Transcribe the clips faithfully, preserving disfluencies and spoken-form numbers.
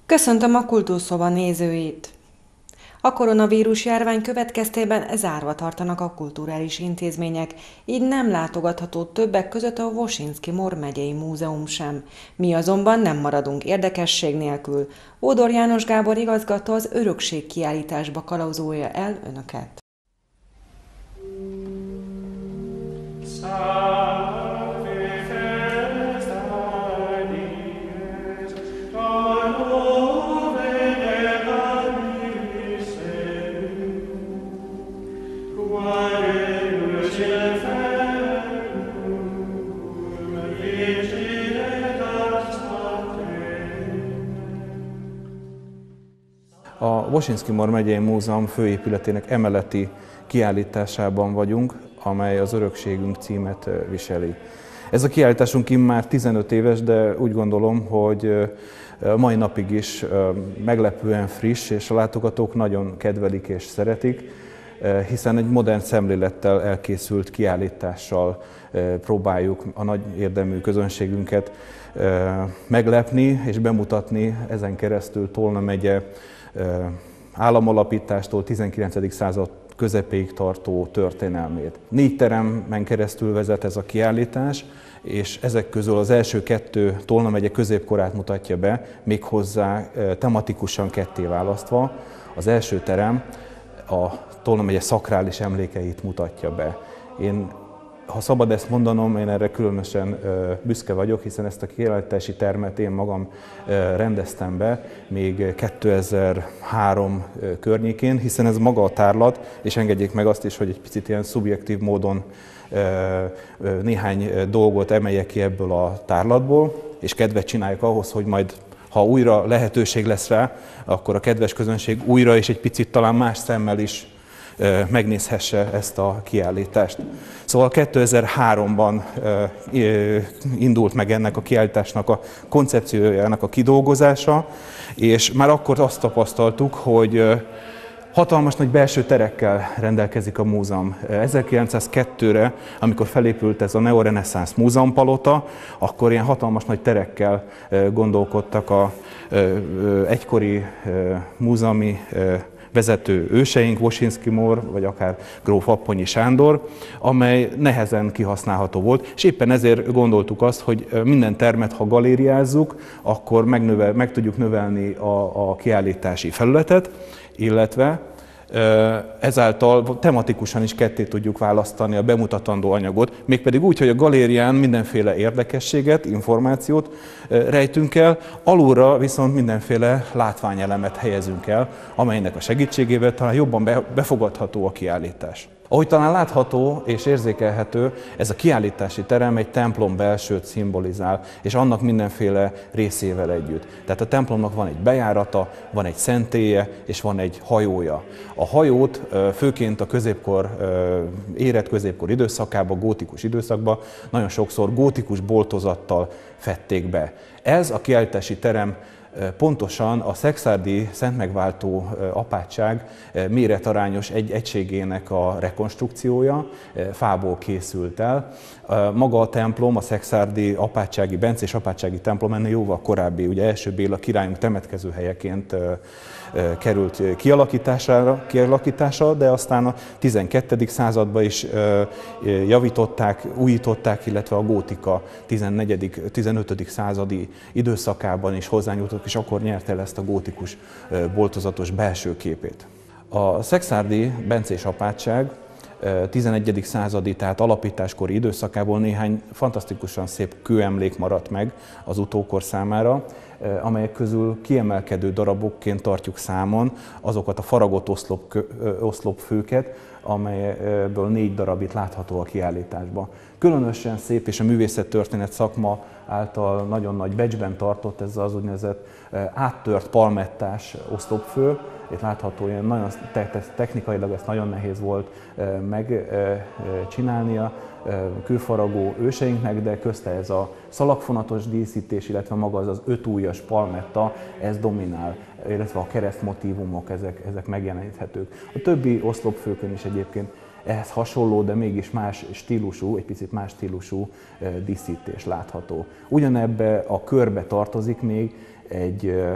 Köszöntöm a Kultúrszoba nézőit! A koronavírus járvány következtében zárva tartanak a kulturális intézmények, így nem látogatható többek között a Wosinski-Mor megyei múzeum sem. Mi azonban nem maradunk érdekesség nélkül. Ódor János Gábor igazgató az örökség kiállításba kalauzolja el önöket. A Wosinski-Mor megyei múzeum főépületének emeleti kiállításában vagyunk, amely az Örökségünk címet viseli. Ez a kiállításunk immár tizenöt éves, de úgy gondolom, hogy mai napig is meglepően friss, és a látogatók nagyon kedvelik és szeretik, hiszen egy modern szemlélettel elkészült kiállítással próbáljuk a nagy érdemű közönségünket meglepni és bemutatni ezen keresztül Tolna megye államalapítástól tizenkilencedik század közepéig tartó történelmét. Négy teremen keresztül vezet ez a kiállítás, és ezek közül az első kettő Tolna megye középkorát mutatja be, méghozzá tematikusan ketté választva. Az első terem a Tolna megye szakrális emlékeit mutatja be. Én, ha szabad ezt mondanom, én erre különösen büszke vagyok, hiszen ezt a kiállítási termet én magam rendeztem be még kétezer-három környékén, hiszen ez maga a tárlat, és engedjék meg azt is, hogy egy picit ilyen szubjektív módon néhány dolgot emeljek ki ebből a tárlatból, és kedvet csináljuk ahhoz, hogy majd, ha újra lehetőség lesz rá, akkor a kedves közönség újra és egy picit talán más szemmel is megnézhesse ezt a kiállítást. Szóval kétezer-háromban indult meg ennek a kiállításnak a koncepciójának a kidolgozása, és már akkor azt tapasztaltuk, hogy hatalmas nagy belső terekkel rendelkezik a múzeum. ezerkilencszázkettőre, amikor felépült ez a neoreneszánsz múzeumpalota, akkor ilyen hatalmas nagy terekkel gondolkodtak a egykori múzeumi vezető őseink, Wosinski-Mor, vagy akár gróf Apponyi Sándor, amely nehezen kihasználható volt, és éppen ezért gondoltuk azt, hogy minden termet, ha galériázzuk, akkor megnövel, meg tudjuk növelni a, a kiállítási felületet, illetve ezáltal tematikusan is ketté tudjuk választani a bemutatandó anyagot, mégpedig úgy, hogy a galérián mindenféle érdekességet, információt rejtünk el, alulra viszont mindenféle látványelemet helyezünk el, amelynek a segítségével talán jobban befogadható a kiállítás. Ahogy talán látható és érzékelhető, ez a kiállítási terem egy templom belsőt szimbolizál, és annak mindenféle részével együtt. Tehát a templomnak van egy bejárata, van egy szentélye, és van egy hajója. A hajót főként a középkor, érett középkor időszakában, gótikus időszakban nagyon sokszor gótikus boltozattal fedték be. Ez a kiállítási terem pontosan a szekszárdi Szentmegváltó apátság méretarányos egy egységének a rekonstrukciója, fából készült el. Maga a templom, a szekszárdi apátsági, bencés apátsági templom ennél jóval korábbi, ugye első Béla királyunk temetkező helyeként került kialakítására, kialakításra, de aztán a tizenkettedik században is javították, újították, illetve a gótika tizennegyedik tizenötödik századi időszakában is hozzányúltak, és akkor nyerte el ezt a gótikus boltozatos belső képét. A szekszárdi bencés apátság tizenegyedik századi, tehát alapításkori időszakából néhány fantasztikusan szép kőemlék maradt meg az utókor számára, amelyek közül kiemelkedő darabokként tartjuk számon azokat a faragott oszlop, oszlopfőket, amelyből négy darab itt látható a kiállításban. Különösen szép, és a művészettörténet szakma által nagyon nagy becsben tartott ez az úgynevezett áttört palmettás oszlopfő. Itt látható, hogy nagyon technikailag ezt nagyon nehéz volt megcsinálnia kőfaragó őseinknek, de közte ez a szalagfonatos díszítés, illetve maga az az ötujjas palmetta, ez dominál, illetve a keresztmotívumok, ezek, ezek megjeleníthetők. A többi oszlopfőkön is egyébként ehhez hasonló, de mégis más stílusú, egy picit más stílusú díszítés látható. Ugyanebbe a körbe tartozik még egy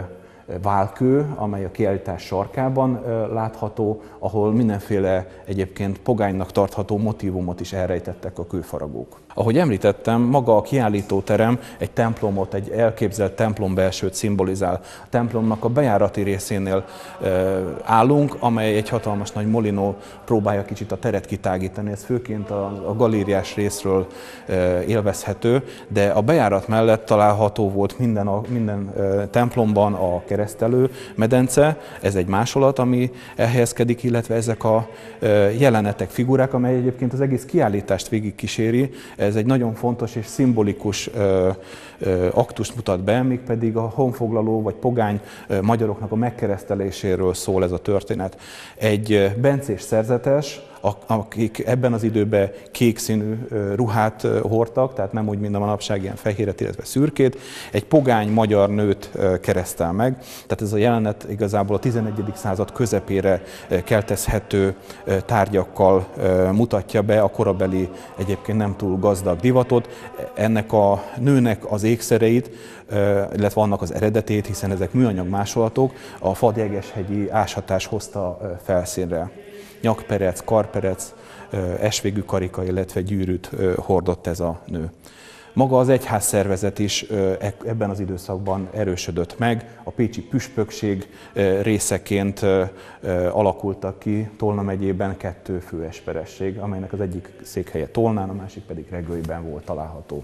válkő, amely a kiállítás sarkában látható, ahol mindenféle egyébként pogánynak tartható motívumot is elrejtettek a kőfaragók. Ahogy említettem, maga a kiállítóterem egy templomot, egy elképzelt templombelsőt szimbolizál. A templomnak a bejárati részénél állunk, amely egy hatalmas nagy molinó próbálja kicsit a teret kitágítani. Ez főként a galériás részről élvezhető, de a bejárat mellett található volt minden, a, minden templomban a keresztelő medence. Ez egy másolat, ami elhelyezkedik, illetve ezek a jelenetek, figurák, amely egyébként az egész kiállítást végigkíséri. Ez egy nagyon fontos és szimbolikus ö, ö, aktust mutat be, mégpedig a honfoglaló vagy pogány ö, magyaroknak a megkereszteléséről szól ez a történet. Egy bencés szerzetes, akik ebben az időben kék színű ruhát hordtak, tehát nem úgy, mint a manapság ilyen fehéret, illetve szürkét, egy pogány magyar nőt keresztel meg. Tehát ez a jelenet igazából a tizenegyedik század közepére keltezhető tárgyakkal mutatja be a korabeli, egyébként nem túl gazdag divatot. Ennek a nőnek az ékszereit, illetve annak az eredetét, hiszen ezek műanyag másolatok, a Fadjegeshegyi ásatás hozta felszínre. Nyakperec, karperec, esvégű karika, illetve gyűrűt hordott ez a nő. Maga az egyházszervezet is ebben az időszakban erősödött meg, a pécsi püspökség részeként alakultak ki Tolna megyében kettő főesperesség, amelynek az egyik székhelye Tolnán, a másik pedig Regőiben volt található.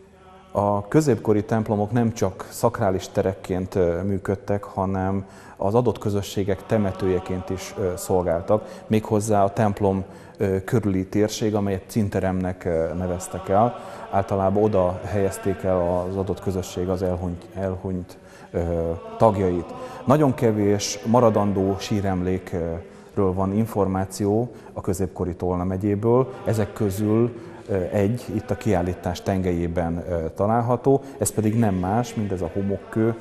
A középkori templomok nem csak szakrális terekként működtek, hanem az adott közösségek temetőjeként is szolgáltak, méghozzá a templom körüli térség, amelyet cinteremnek neveztek el. Általában oda helyezték el az adott közösség az elhunyt, elhunyt tagjait. Nagyon kevés maradandó síremlékről van információ a középkori Tolna megyéből, ezek közül egy itt a kiállítás tengelyében található, ez pedig nem más, mint ez a homokkő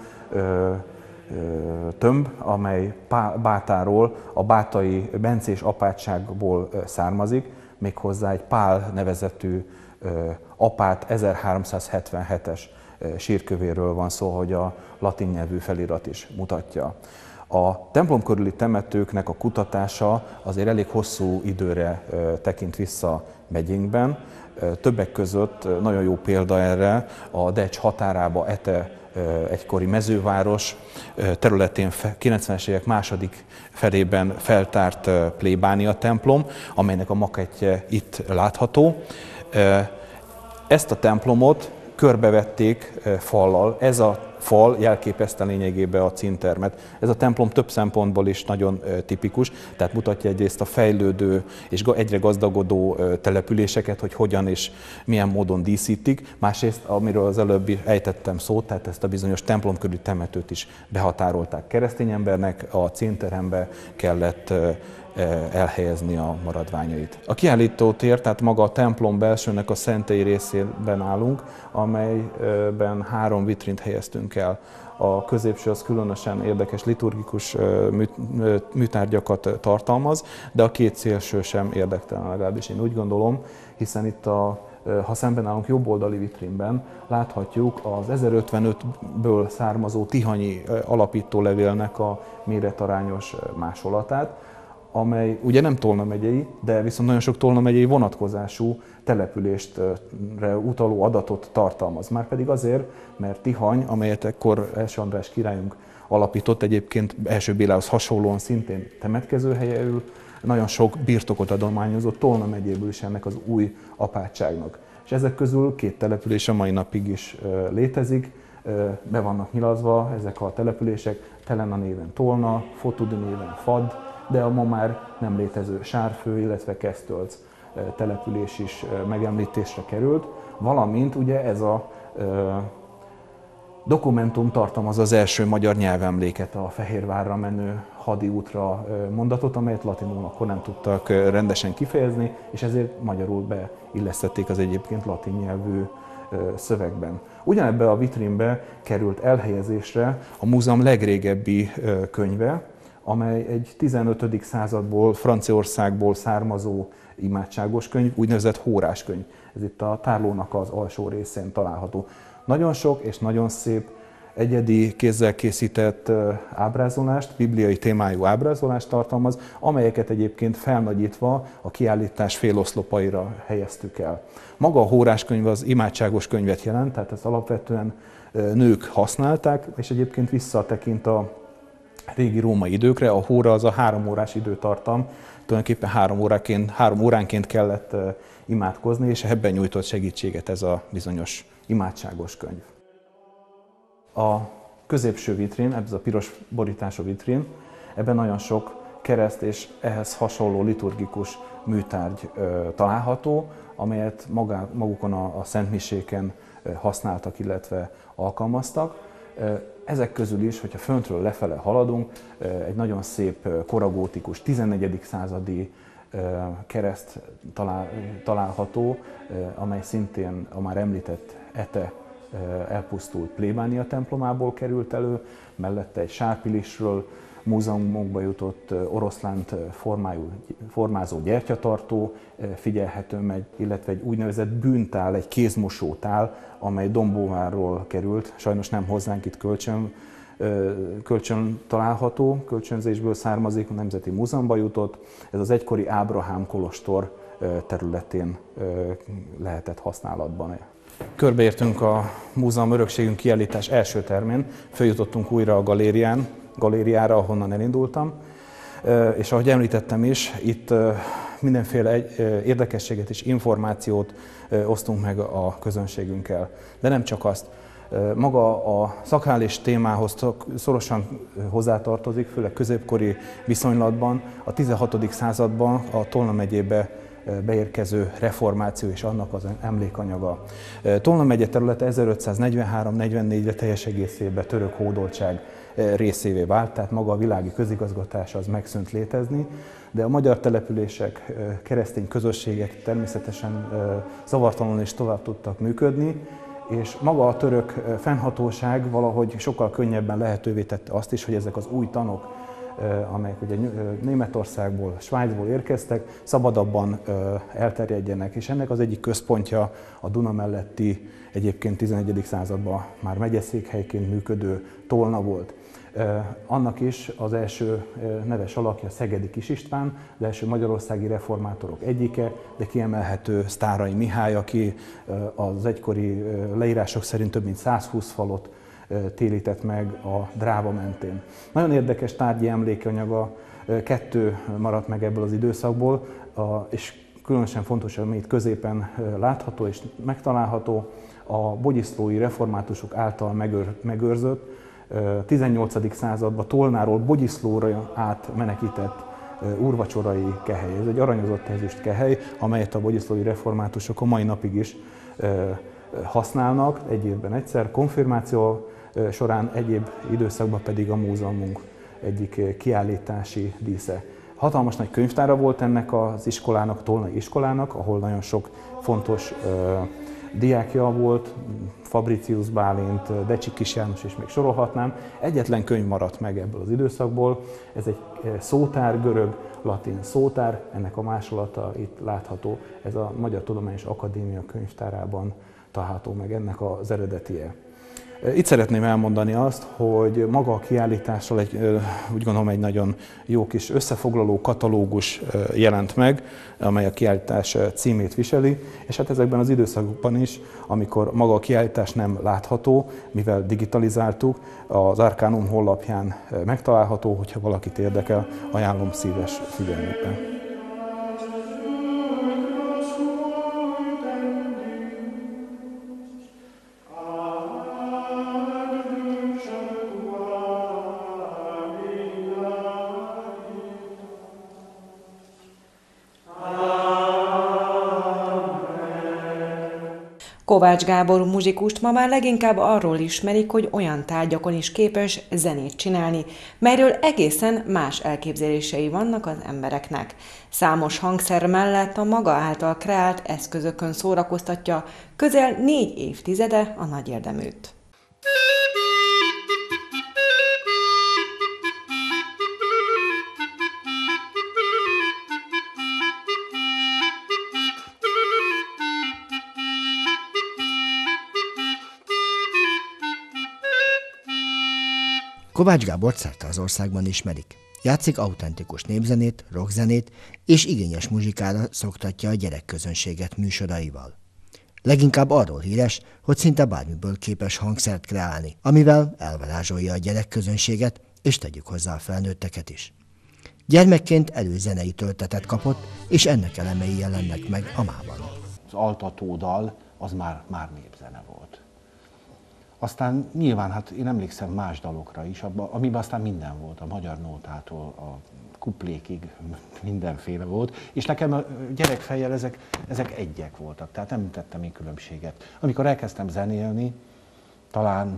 tömb, amely Bátáról, a bátai bencés apátságból származik, méghozzá egy Pál nevezetű apát ezerháromszázhetvenhetes sírkövéről van szó, hogy a latin nyelvű felirat is mutatja. A templom körüli temetőknek a kutatása azért elég hosszú időre tekint vissza megyénkben. Többek között nagyon jó példa erre a Decs határába Ete egykori mezőváros területén kilencvenes évek második felében feltárt plébánia templom, amelynek a makettje itt látható. Ezt a templomot körbevették fallal. Ez a fal jelképezte lényegében a cintermet. Ez a templom több szempontból is nagyon tipikus, tehát mutatja egyrészt a fejlődő és egyre gazdagodó településeket, hogy hogyan és milyen módon díszítik. Másrészt, amiről az előbb ejtettem szót, tehát ezt a bizonyos templom körüli temetőt is behatárolták keresztény embernek, a cinterembe kellett elhelyezni a maradványait. A kiállítótér, tehát maga a templom belsőnek a szentély részében állunk, amelyben három vitrint helyeztünk el. A középső az különösen érdekes liturgikus műtárgyakat tartalmaz, de a két szélső sem érdektelen, legalábbis én úgy gondolom, hiszen itt a ha szemben állunk jobb oldali vitrínben, láthatjuk az ezerötvenötből származó tihanyi alapítólevélnek a méretarányos másolatát, amely ugye nem Tolna megyei, de viszont nagyon sok Tolna megyei vonatkozású településtre utaló adatot tartalmaz. Márpedig azért, mert Tihany, amelyet ekkor első András királyunk alapított, egyébként első Bélához hasonlóan szintén temetkezőhelyeül, nagyon sok birtokot adományozott Tolna megyéből is ennek az új apátságnak. És ezek közül két település a mai napig is létezik, be vannak nyilazva ezek a települések, Telena néven Tolna, Fotudi néven Fad, de a ma már nem létező Sárfő, illetve Kesztölc település is megemlítésre került, valamint ugye ez a dokumentum tartalmaz az első magyar nyelvemléket, a Fehérvárra menő hadi útra mondatot, amelyet latinul akkor nem tudtak rendesen kifejezni, és ezért magyarul beillesztették az egyébként latin nyelvű szövegben. Ugyanebben a vitrínbe került elhelyezésre a múzeum legrégebbi könyve, amely egy tizenötödik századból, Franciaországból származó imádságos könyv, úgynevezett hóráskönyv. Ez itt a tárlónak az alsó részén található. Nagyon sok és nagyon szép egyedi kézzel készített ábrázolást, bibliai témájú ábrázolást tartalmaz, amelyeket egyébként felnagyítva a kiállítás féloszlopaira helyeztük el. Maga a hóráskönyv az imádságos könyvet jelent, tehát ezt alapvetően nők használták, és egyébként visszatekint a régi római időkre. A hóra az a három órás időtartam, tulajdonképpen három, óraként, három óránként kellett imádkozni, és ebben nyújtott segítséget ez a bizonyos imádságos könyv. A középső vitrén, ez a piros borítású vitrén, ebben nagyon sok kereszt és ehhez hasonló liturgikus műtárgy ö, található, amelyet magá, magukon a, a szentmiséken használtak, illetve alkalmaztak. Ezek közül is, hogyha föntről lefele haladunk, egy nagyon szép koragótikus tizennegyedik századi kereszt talál, található, amely szintén a már említett Ete elpusztult plébánia templomából került elő, mellette egy sárpilisről múzeumokba jutott oroszlánt formájú, formázó gyertyatartó figyelhető meg, illetve egy úgynevezett bűntál, egy kézmosótál, amely Dombóvárról került, sajnos nem hozzánk, itt kölcsön, kölcsön található, kölcsönzésből származik, a Nemzeti Múzeumba jutott. Ez az egykori Ábrahám kolostor területén lehetett használatban. Körbeértünk a Múzeum Örökségünk kiállítás első termén, följutottunk újra a galérián, galériára, ahonnan elindultam, és ahogy említettem is, itt mindenféle érdekességet és információt osztunk meg a közönségünkkel. De nem csak azt. Maga a szakrális témához szorosan hozzátartozik, főleg középkori viszonylatban, a tizenhatodik században a Tolna megyébe beérkező reformáció és annak az emlékanyaga. Tolna megye területe ezerötszáznegyvenhárom negyvennégyre teljes egészében török hódoltság részévé vált, tehát maga a világi közigazgatás az megszűnt létezni, de a magyar települések, keresztény közösségek természetesen zavartalanul is tovább tudtak működni, és maga a török fennhatóság valahogy sokkal könnyebben lehetővé tette azt is, hogy ezek az új tanok, amelyek ugye Németországból, Svájcból érkeztek, szabadabban elterjedjenek, és ennek az egyik központja a Duna melletti, egyébként tizenegyedik században már megyeszékhelyként működő Tolna volt. Annak is az első neves alakja Szegedi Kis István, az első magyarországi reformátorok egyike, de kiemelhető Sztáray Mihály, aki az egykori leírások szerint több mint százhúsz falot télített meg a Dráva mentén. Nagyon érdekes tárgyi emlékanyaga, kettő maradt meg ebből az időszakból, és különösen fontos, ami itt középen látható és megtalálható, a bogyiszlói reformátusok által megőr, megőrzött, tizennyolcadik században Tolnáról Bogyiszlóra át menekített úrvacsorai kehely. Ez egy aranyozott ezüst kehely, amelyet a bogyiszlói reformátusok a mai napig is használnak, egy évben egyszer, konfirmáció során, egyéb időszakban pedig a múzeumunk egyik kiállítási dísze. Hatalmas nagy könyvtára volt ennek az iskolának, Tolnai iskolának, ahol nagyon sok fontos diákja volt, Fabricius Bálint, Decsi Kis János, és még sorolhatnám. Egyetlen könyv maradt meg ebből az időszakból, ez egy szótár, görög-latin szótár, ennek a másolata itt látható, ez a Magyar Tudományos Akadémia könyvtárában található meg, ennek az eredetie. Itt szeretném elmondani azt, hogy maga a kiállításról egy, úgy gondolom, egy nagyon jó kis összefoglaló katalógus jelent meg, amely a kiállítás címét viseli, és hát ezekben az időszakokban is, amikor maga a kiállítás nem látható, mivel digitalizáltuk, az Arcanum honlapján megtalálható, hogyha valakit érdekel, ajánlom szíves figyelmükbe. Kovács Gábor muzsikust ma már leginkább arról ismerik, hogy olyan tárgyakon is képes zenét csinálni, melyről egészen más elképzelései vannak az embereknek. Számos hangszer mellett a maga által kreált eszközökön szórakoztatja közel négy évtizede a nagy érdeműt. Kovács Gábort szerte az országban ismerik. Játszik autentikus népzenét, rockzenét és igényes muzsikára szoktatja a gyerekközönséget műsoraival. Leginkább arról híres, hogy szinte bármiből képes hangszert kreálni, amivel elvarázsolja a gyerekközönséget, és tegyük hozzá a felnőtteket is. Gyermekként előzenei töltetet kapott, és ennek elemei jelennek meg a mában. Az altatódal az már, már népzene volt. Aztán nyilván, hát én emlékszem más dalokra is, abba, amiben aztán minden volt, a magyar nótától a kuplékig mindenféle volt, és nekem a gyerekfejjel ezek, ezek egyek voltak, tehát nem tettem én különbséget. Amikor elkezdtem zenélni, talán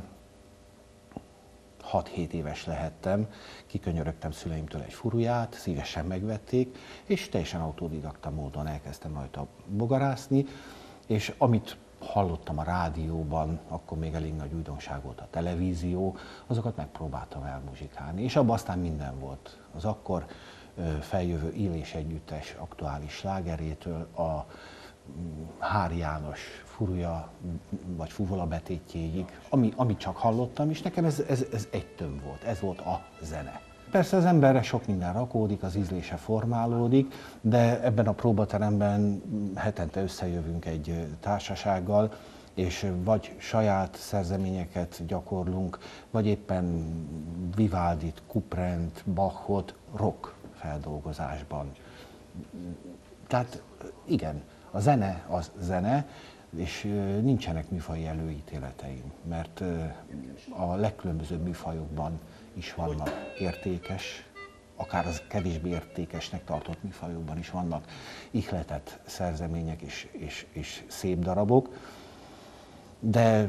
hat-hét éves lehettem, kikönyörögtem szüleimtől egy furuját, szívesen megvették, és teljesen autodidakta módon elkezdtem rajta bogarászni, és amit hallottam a rádióban, akkor még elég nagy újdonság volt a televízió, azokat megpróbáltam elmuzsikálni, és abban aztán minden volt. Az akkor feljövő Illés együttes aktuális slágerétől a Hári János furuja vagy fuvola betétjéig, ami, amit csak hallottam, és nekem ez, ez, ez egy tömb volt, ez volt a zene. Persze az emberre sok minden rakódik, az ízlése formálódik, de ebben a próbateremben hetente összejövünk egy társasággal, és vagy saját szerzeményeket gyakorlunk, vagy éppen Vivaldit, Couperent, Bachot rock feldolgozásban. Tehát igen, a zene az zene, és nincsenek műfaji előítéleteim, mert a legkülönbözőbb műfajokban is vannak értékes, akár az kevésbé értékesnek tartott műfajokban is vannak ihletett szerzemények és, és, és szép darabok, de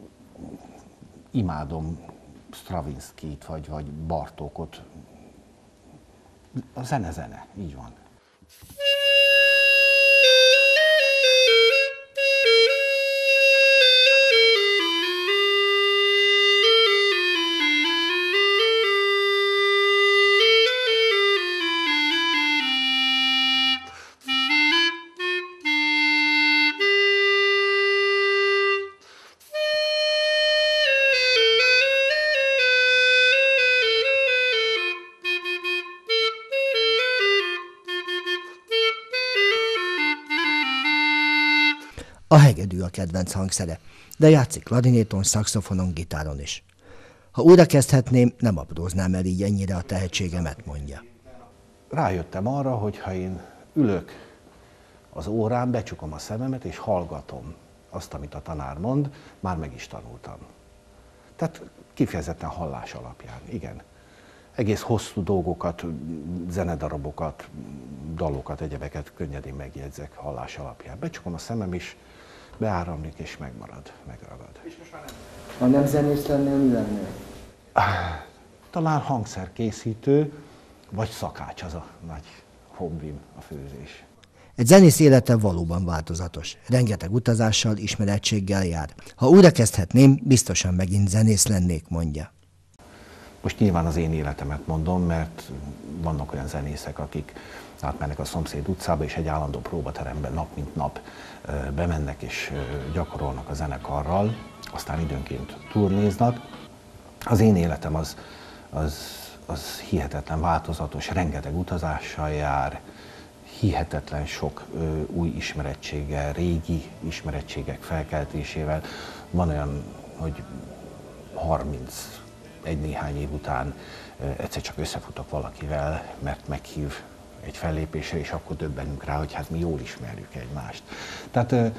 imádom Stravinskijt vagy, vagy Bartókot. A zene zene, így van. A hegedű a kedvenc hangszere, de játszik klarinéton, szaxofonon, gitáron is. Ha újra kezdhetném, nem apróznám el így ennyire a tehetségemet, mondja. Rájöttem arra, hogy ha én ülök az órán, becsukom a szememet és hallgatom azt, amit a tanár mond, már meg is tanultam. Tehát kifejezetten hallás alapján, igen. Egész hosszú dolgokat, zenedarabokat, dalokat, egyebeket könnyedén megjegyzek hallás alapján. Becsukom a szemem is, beáramlik és megmarad, megragad. És most már nem. Ha nem zenész lennél, mi lennél? Talán hangszerkészítő, vagy szakács, az a nagy hobbim, a főzés. Egy zenész élete valóban változatos. Rengeteg utazással, ismerettséggel jár. Ha újra kezdhetném, biztosan megint zenész lennék, mondja. Most nyilván az én életemet mondom, mert vannak olyan zenészek, akik átmennek a szomszéd utcába, és egy állandó próbateremben nap mint nap bemennek és gyakorolnak a zenekarral, aztán időnként turnéznak. Az én életem az, az, az hihetetlen változatos, rengeteg utazással jár, hihetetlen sok ö, új ismerettséggel, régi ismerettségek felkeltésével. Van olyan, hogy harminc egy néhány év után ö, egyszer csak összefutok valakivel, mert meghív egy fellépésre, és akkor döbbenünk rá, hogy hát mi jól ismerjük egymást. Tehát ö,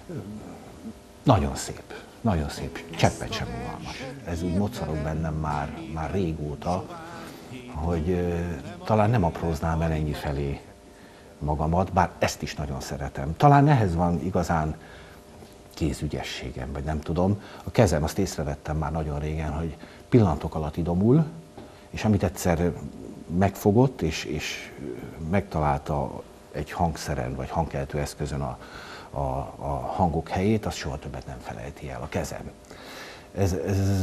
nagyon szép, nagyon szép, cseppet sem unalmas. Ez úgy mocorog bennem már, már régóta, hogy ö, talán nem apróznám el ennyi felé magamat, bár ezt is nagyon szeretem. Talán ehhez van igazán kézügyességem, vagy nem tudom. A kezem, azt észrevettem már nagyon régen, hogy pillanatok alatt idomul, és amit egyszer megfogott, és, és megtalálta egy hangszeren, vagy hangkeltő eszközön a, a, a hangok helyét, azt soha többet nem felejti el, a kezem. Ez, ez,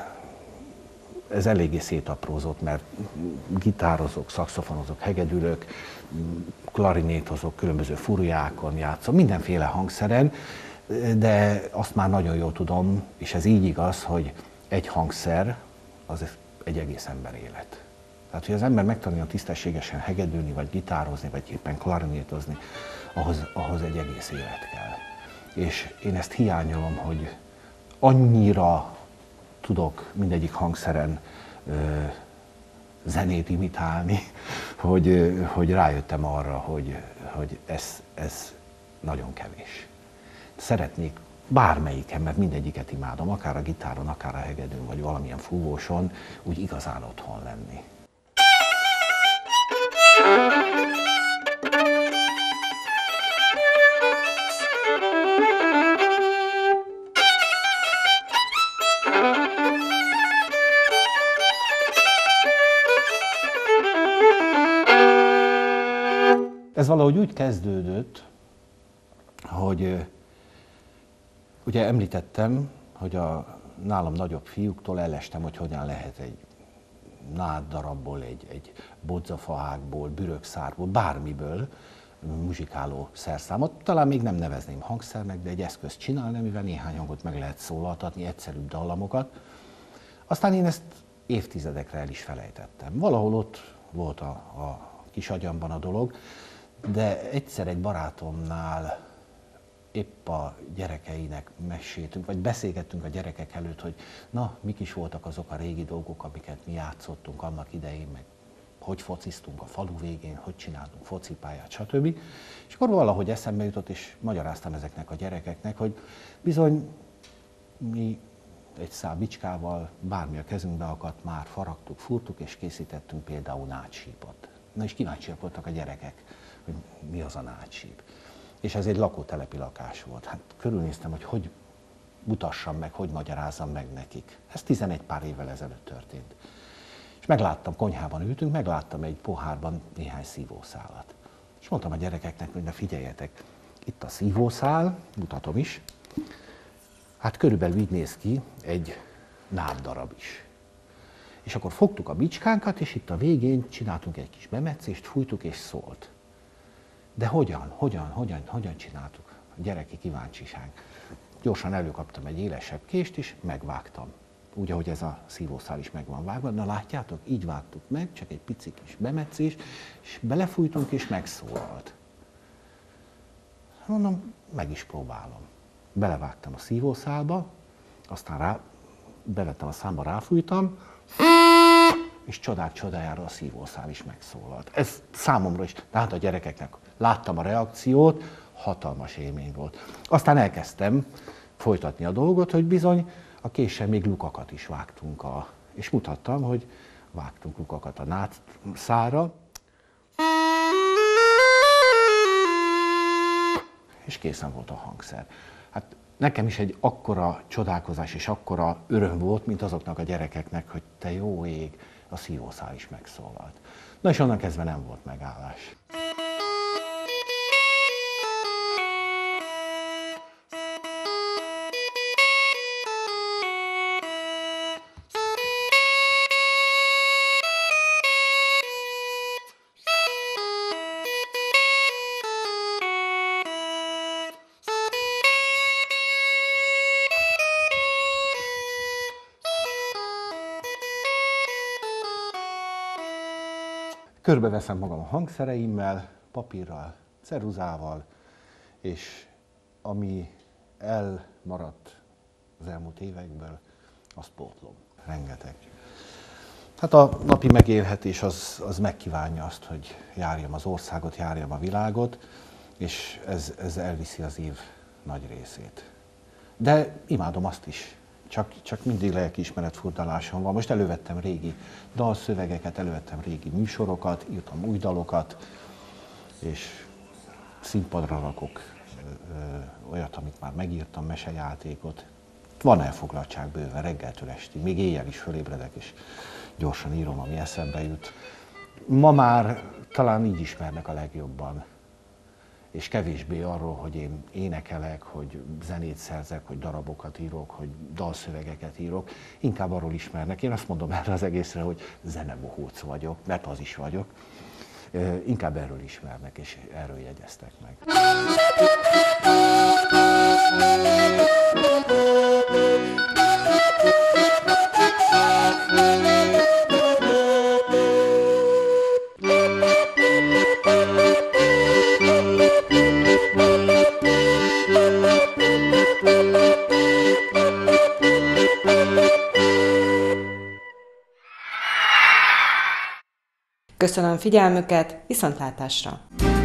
ez eléggé szétaprózott, mert gitározok, szaxofonozok, hegedülök, klarinétozok, különböző furujákon játszom, mindenféle hangszeren, de azt már nagyon jól tudom, és ez így igaz, hogy egy hangszer az egy egész ember élet. Tehát, hogy az ember megtanulja tisztességesen hegedülni, vagy gitározni, vagy éppen klarinétozni, ahhoz, ahhoz egy egész élet kell. És én ezt hiányolom, hogy annyira tudok mindegyik hangszeren ö, zenét imitálni, hogy, hogy rájöttem arra, hogy, hogy ez, ez nagyon kevés. Szeretnék bármelyiken, mert mindegyiket imádom, akár a gitáron, akár a hegedűn, vagy valamilyen fúvóson, úgy igazán otthon lenni. Ez valahogy úgy kezdődött, hogy ugye említettem, hogy a nálam nagyobb fiúktól elestem, hogy hogyan lehet egy náddarabból, egy, egy bodzafaágból, bürökszárból, bármiből muzsikáló szerszámot. Talán még nem nevezném hangszernek, de egy eszközt csinálni, amivel néhány hangot meg lehet szólaltatni, egyszerűbb dallamokat. Aztán én ezt évtizedekre el is felejtettem. Valahol ott volt a, a kis agyamban a dolog, de egyszer egy barátomnál épp a gyerekeinek meséltünk, vagy beszélgettünk a gyerekek előtt, hogy na, mik is voltak azok a régi dolgok, amiket mi játszottunk annak idején, meg hogy fociztunk a falu végén, hogy csináltunk focipályát, stb. És akkor valahogy eszembe jutott, és magyaráztam ezeknek a gyerekeknek, hogy bizony mi egy szál bicskával, bármi a kezünkbe akadt, már faragtuk, fúrtuk, és készítettünk például nátsípot. Na és kíváncsiak voltak a gyerekek, hogy mi az a nátsíp. És ez egy lakótelepi lakás volt. Hát körülnéztem, hogy hogy mutassam meg, hogy magyarázzam meg nekik. Ez tizenegy pár évvel ezelőtt történt. És megláttam, konyhában ültünk, megláttam egy pohárban néhány szívószálat. És mondtam a gyerekeknek, hogy na figyeljetek, itt a szívószál, mutatom is, hát körülbelül így néz ki egy náddarab is. És akkor fogtuk a bicskánkat, és itt a végén csináltunk egy kis bemetszést, fújtuk és szólt. De hogyan, hogyan, hogyan, hogyan csináltuk? A gyereki kíváncsiság. Gyorsan előkaptam egy élesebb kést, és megvágtam. Úgy, ahogy ez a szívószál is meg van vágva. Na látjátok, így vágtuk meg, csak egy pici kis bemetszés, és belefújtunk, és megszólalt. Mondom, meg is próbálom. Belevágtam a szívószálba, aztán rá, bevettem a számba, ráfújtam, és csodák csodájára a szívószál is megszólalt. Ez számomra is, tehát a gyerekeknek láttam a reakciót, hatalmas élmény volt. Aztán elkezdtem folytatni a dolgot, hogy bizony a késsel még lukakat is vágtunk, a, és mutattam, hogy vágtunk lukakat a nádszára, és készen volt a hangszer. Hát nekem is egy akkora csodálkozás és akkora öröm volt, mint azoknak a gyerekeknek, hogy te jó ég, a szívószál is megszólalt. Na és onnan kezdve nem volt megállás. Körbeveszem magam a hangszereimmel, papírral, ceruzával, és ami elmaradt az elmúlt évekből, azt pótlom. Rengeteg. Hát a napi megélhetés az, az megkívánja azt, hogy járjam az országot, járjam a világot, és ez, ez elviszi az év nagy részét. De imádom azt is. Csak, csak mindig lelkiismeret furdalásom van. Most elővettem régi dalszövegeket, elővettem régi műsorokat, írtam új dalokat, és színpadra rakok ö, ö, olyat, amit már megírtam, mesejátékot. Van elfoglaltság bőven reggeltől estig, még éjjel is fölébredek, és gyorsan írom, ami eszembe jut. Ma már talán így ismernek a legjobban, és kevésbé arról, hogy én énekelek, hogy zenét szerzek, hogy darabokat írok, hogy dalszövegeket írok. Inkább arról ismernek. Én azt mondom erre az egészre, hogy zenebohóc vagyok, mert az is vagyok. Inkább erről ismernek, és erről jegyeztek meg. Köszönöm figyelmüket, viszontlátásra!